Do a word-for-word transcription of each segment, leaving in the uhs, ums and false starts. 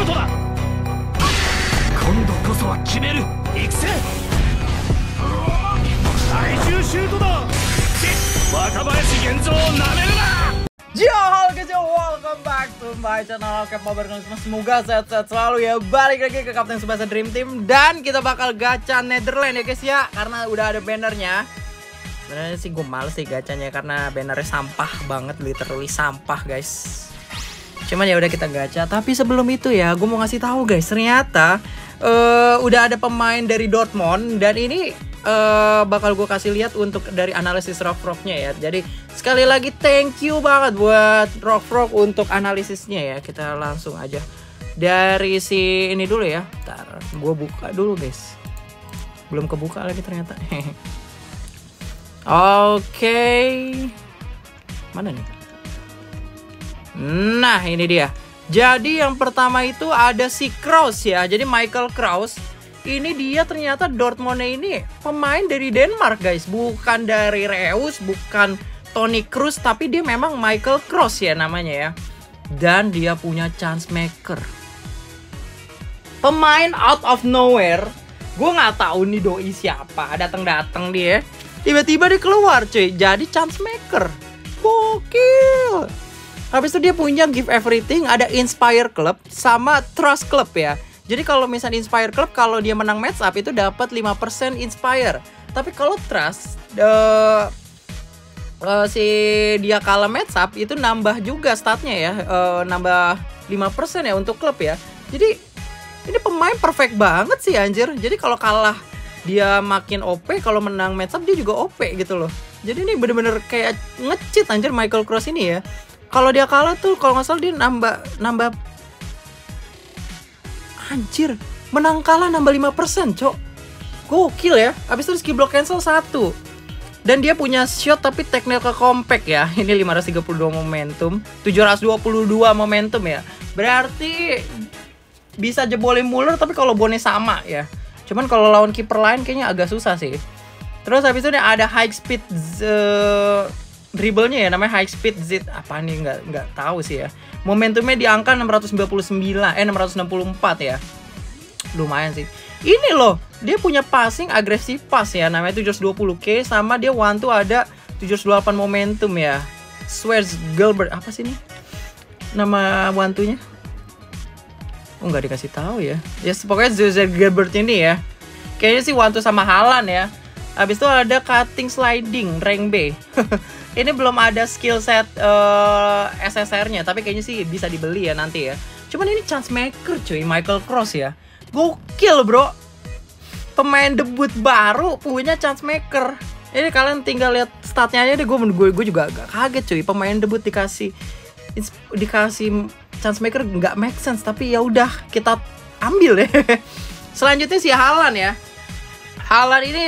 事だ。今度こそは決める。行くぜ。最終シュートだ。若林源三をなめるな。 Yo, halo guys, yo, welcome back to my channel Kapten Bareng semua. Semoga sehat-sehat selalu ya. Balik lagi ke Kapten Tsubasa Dream Team. Dan kita bakal gacha Netherlands ya guys ya, karena udah ada bannernya. Sebenarnya sih gue males sih gacanya karena bannernya sampah banget, literally sampah guys. Cuman ya udah kita gacha. Tapi sebelum itu ya, gue mau ngasih tahu guys, ternyata uh, udah ada pemain dari Dortmund dan ini uh, bakal gue kasih lihat untuk dari analisis Rock-Rocknya ya. Jadi sekali lagi thank you banget buat Rock-Rock untuk analisisnya ya. Kita langsung aja dari si ini dulu ya. Ntar gue buka dulu guys. Belum kebuka lagi ternyata. Oke, okay. Mana nih? Nah ini dia. Jadi yang pertama itu ada si Kraus ya. Jadi Michael Kraus. Ini dia ternyata Dortmundnya ini pemain dari Denmark guys. Bukan dari Reus, bukan Toni Kroos, tapi dia memang Michael Kraus ya namanya ya. Dan dia punya chance maker. Pemain out of nowhere. Gue nggak tahu nih doi siapa. Datang-datang dia. Tiba-tiba dia keluar cuy. Jadi chance maker. Gokil. Habis itu dia punya Give Everything, ada Inspire Club sama Trust Club ya. Jadi kalau misalnya Inspire Club, kalau dia menang match up itu dapat lima persen Inspire. Tapi kalau Trust uh, uh, si dia kalah match up itu nambah juga statnya ya, uh, nambah lima persen ya untuk klub ya. Jadi ini pemain perfect banget sih anjir. Jadi kalau kalah dia makin O P, kalau menang match up dia juga O P gitu loh. Jadi ini bener-bener kayak nge-cheat anjir Michael Kraus ini ya. Kalau dia kalah tuh kalau nggak salah dia nambah nambah anjir, menang kalah nambah lima persen, cok. Gokil ya. Habis itu skill block cancel satu. Dan dia punya shot tapi technical compact ya. Ini lima ratus tiga puluh dua momentum, tujuh ratus dua puluh dua momentum ya. Berarti bisa jebolin Muller tapi kalau bonnya sama ya. Cuman kalau lawan kiper lain kayaknya agak susah sih. Terus habis itu ada high speed uh, dribblenya ya, namanya high speed Z. Apa nih, nggak nggak tahu sih ya. Momentumnya di angka enam ratus sembilan puluh sembilan, eh enam ratus enam puluh empat ya. Lumayan sih. Ini loh, dia punya passing agresif pass ya, namanya tujuh ratus dua puluh K, sama dia one two ada tujuh ratus dua puluh delapan momentum ya. Swears Gilbert, apa sih ini? Nama one two-nya? Oh, nggak dikasih tahu ya. Ya yes, pokoknya Swears Gilbert ini ya. Kayaknya sih one two sama Haaland ya. Habis itu ada cutting sliding rank B. Ini belum ada skill set uh, S S R-nya, tapi kayaknya sih bisa dibeli ya nanti ya. Cuman ini chance maker cuy, Michael Kraus ya. Gokil bro. Pemain debut baru punya chance maker. Ini kalian tinggal lihat statnya aja deh. Gue gue juga agak kaget cuy. Pemain debut dikasih dikasih chance maker nggak make sense, tapi ya udah kita ambil ya. Selanjutnya si Haaland ya. Haaland ini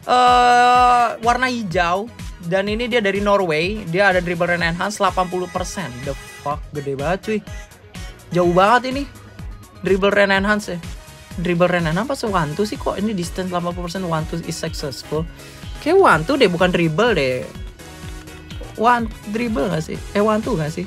uh, warna hijau. Dan ini dia dari Norway. Dia ada dribble range enhance delapan puluh persen. The fuck, gede banget cuy. Jauh banget ini dribble range enhance ya. Dribble range enhance apa one two sih, kok ini distance delapan puluh persen one two is successful. Kayak one two deh, bukan dribble deh. One dribble gak sih? Eh one two gak sih?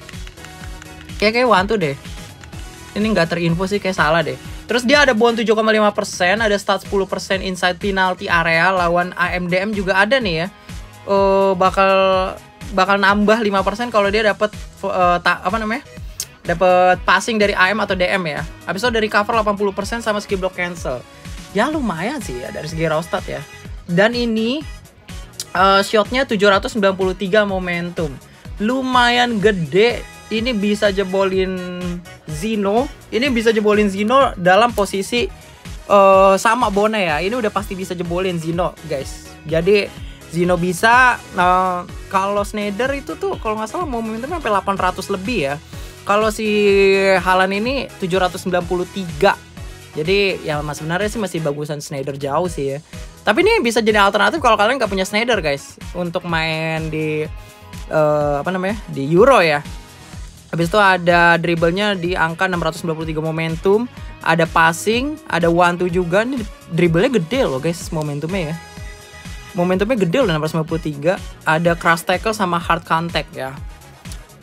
Kayak kayak one two deh. Ini gak terinfo sih, kayak salah deh. Terus dia ada bond tujuh koma lima persen, ada stat sepuluh persen inside penalty area. Lawan A M D M juga ada nih ya. Uh, bakal bakal nambah lima persen kalau dia dapat uh, ta, apa namanya? Dapat passing dari A M atau D M ya. Habis itu dari cover delapan puluh persen sama skill block cancel. Ya lumayan sih ya dari segi raw stat ya. Dan ini uh, shotnya tujuh ratus sembilan puluh tiga momentum. Lumayan gede. Ini bisa jebolin Zino. Ini bisa jebolin Zino dalam posisi uh, sama Bona ya. Ini udah pasti bisa jebolin Zino guys. Jadi Zino bisa, nah, kalau Sneijder itu tuh kalau nggak salah momentumnya sampai delapan ratus lebih ya. Kalau si Haaland ini tujuh ratus sembilan puluh tiga. Jadi ya mas sebenarnya sih masih bagusan Sneijder jauh sih ya. Tapi ini bisa jadi alternatif kalau kalian nggak punya Sneijder guys. Untuk main di uh, apa namanya di Euro ya. Habis itu ada dribblenya di angka enam ratus sembilan puluh tiga momentum. Ada passing, ada one two juga. Ini dribblenya gede loh guys momentumnya ya. Momentumnya gede loh enam ratus sembilan puluh tiga. Ada cross tackle sama hard contact ya.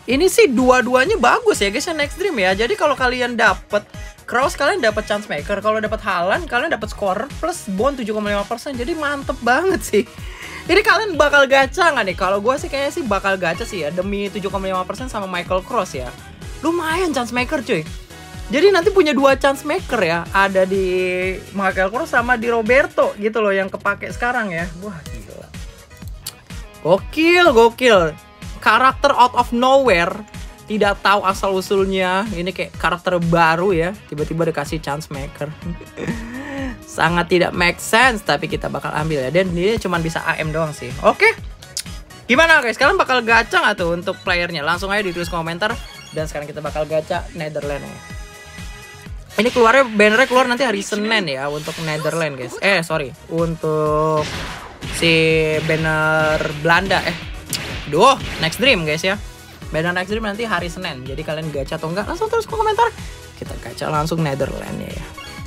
Ini sih dua-duanya bagus ya guys ya Next Dream ya. Jadi kalau kalian dapet Kroos, kalian dapat chance maker. Kalau dapat Haaland, kalian dapat scorer plus bond tujuh koma lima persen. Jadi mantep banget sih. Ini kalian bakal gacha nggak nih? Kalau gue sih kayaknya sih bakal gacha sih ya, demi tujuh koma lima persen sama Michael Kroos ya. Lumayan chance maker cuy. Jadi nanti punya dua chance maker ya. Ada di Michael Kroos sama di Roberto gitu loh yang kepake sekarang ya. Wah gila. Gokil, gokil. Karakter out of nowhere. Tidak tahu asal usulnya. Ini kayak karakter baru ya. Tiba-tiba dikasih chance maker. Sangat tidak make sense, tapi kita bakal ambil ya. Dan dia cuma bisa A M doang sih. Oke. Gimana guys? Kalian bakal gacha nggak tuh untuk playernya? Langsung aja ditulis komentar. Dan sekarang kita bakal gacha Netherlands ya. Ini keluarnya, bannernya keluar nanti hari Senin ya untuk Netherlands guys. Eh sorry, untuk si banner Belanda eh. Duh, Next Dream guys ya. Banner Next Dream nanti hari Senin. Jadi kalian gacha atau enggak langsung tulis komentar. Kita gacha langsung Netherlands ya.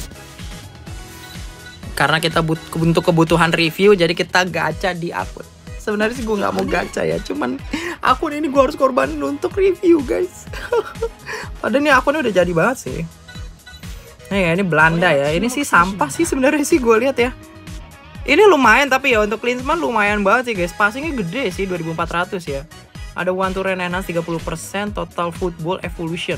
Karena kita but untuk kebutuhan review, jadi kita gacha di akun. Sebenarnya sih gue nggak mau gacha ya, cuman akun ini gue harus korbanin untuk review guys. Padahal ini akunnya udah jadi banget sih. Nah ya ini Belanda ya, ini sih sampah sih sebenarnya sih gue lihat ya. Ini lumayan tapi ya untuk Klinsmann lumayan banget sih guys. Passingnya gede sih dua ribu empat ratus ya. Ada one to run enhance tiga puluh persen, total football evolution.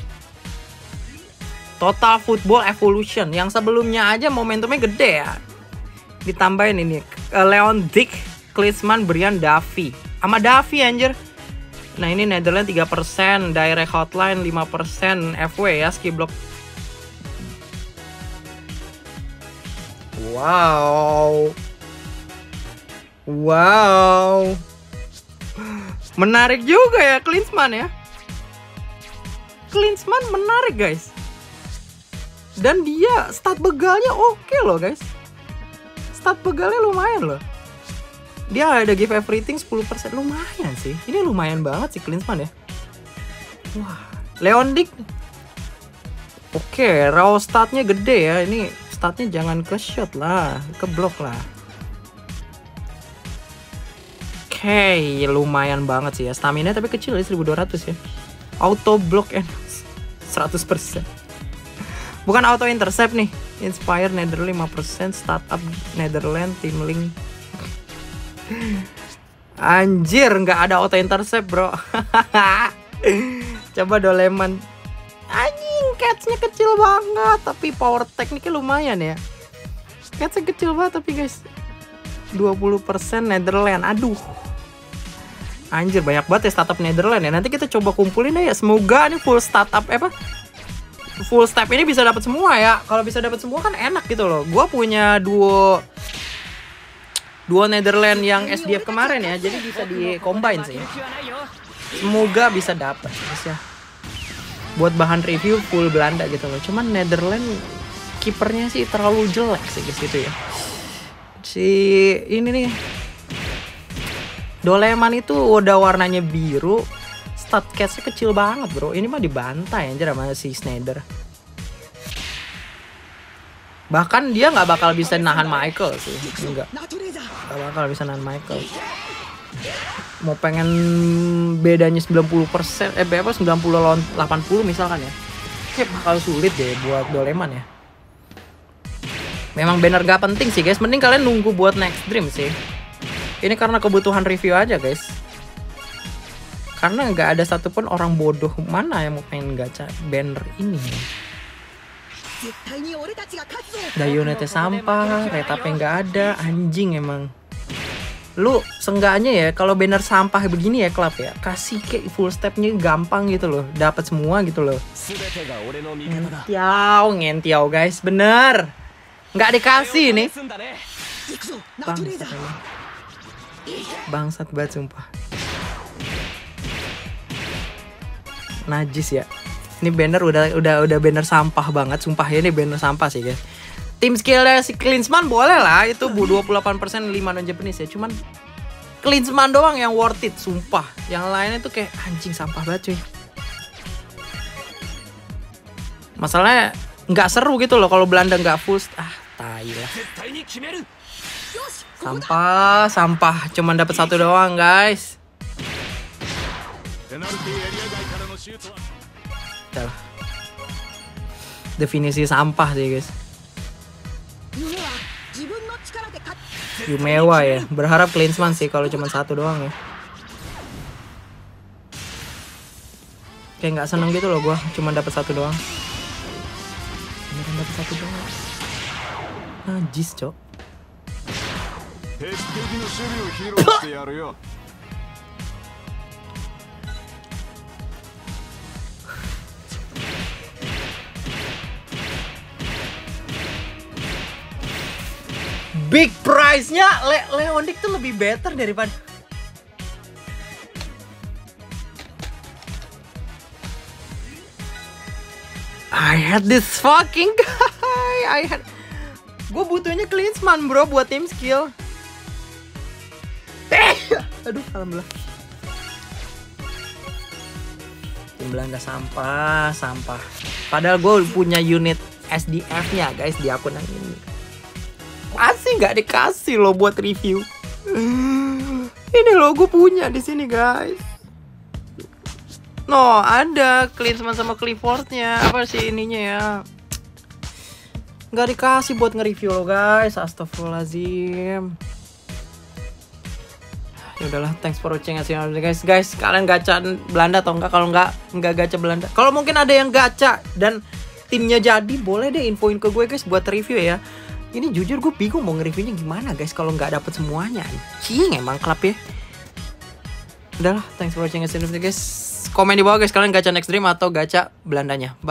Total football evolution yang sebelumnya aja momentumnya gede ya. Ditambahin ini Leon Dick, Klinsmann, Brian Duffy. Sama Duffy anjir. Nah ini Netherlands tiga persen, direct hotline lima persen, F W ya, ski block. Wow. Wow. Menarik juga ya Klinsmann ya. Klinsmann menarik guys. Dan dia stat begalnya oke loh guys. Stat begalnya lumayan loh. Dia ada give everything sepuluh persen. Lumayan sih. Ini lumayan banget sih Klinsmann ya. Wah, Leon Dick. Oke, raw statnya gede ya. Ini statnya jangan ke shot lah, ke block lah. Oke, lumayan banget sih ya. Stamina tapi kecil ya, seribu dua ratus ya. Auto block and seratus persen. Bukan auto intercept nih. Inspire Netherlands lima persen, startup Netherlands, team link. Anjir, nggak ada auto intercept, bro. Coba Doleman. Anjing, catch-nya kecil banget, tapi power tekniknya lumayan ya. Catch-nya kecil banget tapi guys. dua puluh persen Netherlands. Aduh. Anjir, banyak banget ya startup Netherlands ya. Nanti kita coba kumpulin deh ya. Semoga nih full startup eh, apa? Full step ini bisa dapat semua ya. Kalau bisa dapat semua kan enak gitu loh. Gua punya duo duo Netherlands yang S D F kemarin ya. Jadi bisa di combine sih. Semoga bisa dapat guys ya. Buat bahan review full Belanda gitu loh. Cuman Netherlands kipernya sih terlalu jelek sih guys gitu ya. Si ini nih Doleman itu udah warnanya biru. Stat catch-nya kecil banget bro. Ini mah dibantai anjir sama si Sneijder. Bahkan dia nggak bakal bisa nahan Michael sih. Enggak. Nggak bakal bisa nahan Michael. Mau pengen bedanya sembilan puluh persen. Eh berapa? sembilan puluh lawan delapan puluh misalkan ya. Kayak bakal sulit deh buat Doleman ya. Memang banner gak penting sih guys. Mending kalian nunggu buat Next Dream sih. Ini karena kebutuhan review aja guys. Karena nggak ada satupun orang bodoh mana yang mau pengen gacha banner ini. Dayonete sampah, retapnya nggak ada, anjing emang. Lu seenggaknya ya kalau banner sampah begini ya klub ya, kasih kayak full stepnya gampang gitu loh, dapat semua gitu loh. Ngentiau, ngentiau guys, bener. Nggak dikasih nih. Bangsat emang. Bangsat banget sumpah. Najis ya. Ini banner udah udah udah banner sampah banget. Sumpah ya ini banner sampah sih guys. Tim skillnya si Klinsmann boleh lah. Itu dua puluh delapan persen lima non Japanese ya. Cuman Klinsmann doang yang worth it. Sumpah. Yang lainnya tuh kayak anjing sampah banget cuy. Masalahnya nggak seru gitu loh kalau Belanda nggak full. Ah tai lah. Sampah, sampah. Cuman dapat satu doang guys. ペナルティーエリア外からのシュートは Udah lah. Definisi sampah sih guys. Yumewa ya. Berharap Klinsmann sih kalau cuma satu doang ya. Kayak nggak seneng gitu loh gue, cuma dapat satu doang. Beneran dapat satu doang. Najis cok. Big price-nya Le Leondik tuh lebih better daripada I had this fucking guy. I had gue butuhnya Klinsmann bro buat tim skill. Eh, aduh alhamdulillah. Tim Belanda sampah, sampah. Padahal gue punya unit S D F-nya guys di akun yang ini. Masih nggak dikasih loh buat review. Ini loh gue punya di sini guys. No, ada Klinsmann sama Clifford-nya. Apa sih ininya ya? Nggak dikasih buat nge-review loh guys. Astagfirullahaladzim. Ya udahlah, thanks for watching guys. Guys, kalian gacha Belanda atau enggak? Kalau enggak, enggak gacha Belanda. Kalau mungkin ada yang gacha dan timnya jadi, boleh deh infoin ke gue guys buat review ya. Ini jujur gue bingung mau nge-reviewnya gimana guys kalau nggak dapet semuanya. Anjing emang klub ya. Udahlah, thanks for watching guys. Komen di bawah guys kalian gacha Next Dream atau gacha Belandanya. Bye.